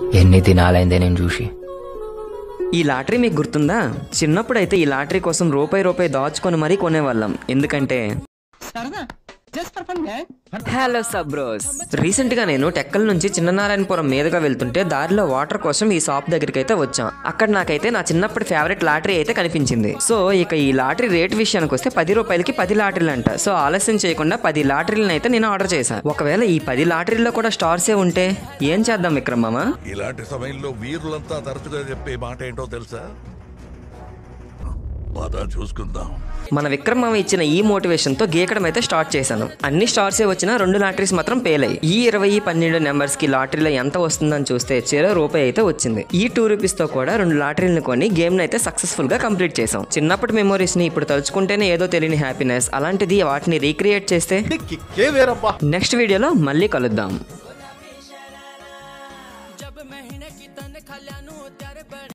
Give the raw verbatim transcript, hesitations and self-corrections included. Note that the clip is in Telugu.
ఎన్ని దినాలైందే నేను చూసి. ఈ లాటరీ మీకు గుర్తుందా? చిన్నప్పుడైతే ఈ లాటరీ కోసం రూపాయి రూపాయి దాచుకొని మరీ కొనేవాళ్ళం. ఎందుకంటే హలో సబ్రోస్, రీసెంట్ గా నేను టెక్కల నుంచి చిన్ననారాయణపురం మీదుగా వెళ్తుంటే దారిలో వాటర్ కోసం ఈ షాప్ దగ్గరికి అయితే వచ్చాం. అక్కడ నాకైతే నా చిన్నప్పటి ఫేవరెట్ లాటరీ అయితే కనిపించింది. సో ఇక ఈ లాటరీ రేట్ విషయానికి వస్తే పది రూపాయలకి పది లాటరీలు అంట. సో ఆలస్యం చేయకుండా పది లాటరీలను అయితే నేను ఆర్డర్ చేశాను. ఒకవేళ ఈ పది లాటరీలో కూడా స్టార్సే ఉంటే ఏం చేద్దాం విక్రమ్ మామ? ఇలాంటి సమయంలో వీరులంతా తరచుగా చెప్పే మాట ఏంటో తెలుసా? చూసుకుందాం. మన విక్రమ్ మామ ఇచ్చిన ఈ మోటివేషన్ తో గీకడం అయితే స్టార్ట్ చేశాను. అన్ని స్టార్సే వచ్చినా రెండు లాటరీస్ మాత్రం పేలాయి. ఈ ఇరవై పన్నెండు నెంబర్స్ కి లాటరీలో ఎంత వస్తుందని చూస్తే చెరో రూపాయి అయితే వచ్చింది. ఈ టూ రూపీస్ తో కూడా రెండు లాటరీలను కొని గేమ్ ని అయితే సక్సెస్ఫుల్ గా కంప్లీట్ చేసాం. చిన్నప్పటి మెమోరీస్ ని ఇప్పుడు తలుచుకుంటేనే ఏదో తెలియని హ్యాపీనెస్. అలాంటిది వాటిని రీక్రియేట్ చేస్తే నెక్స్ట్ వీడియోలో మళ్ళీ కలుద్దాం.